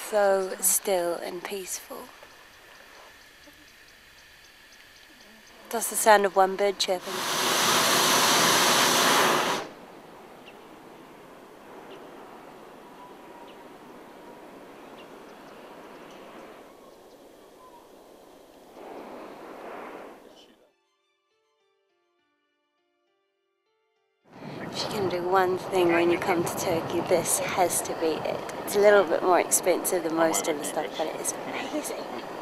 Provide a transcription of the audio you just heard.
so still and peaceful. That's the sound of one bird chirping. If you can do one thing when you come to Turkey, this has to be it. It's a little bit more expensive than most of the stuff, but it is amazing.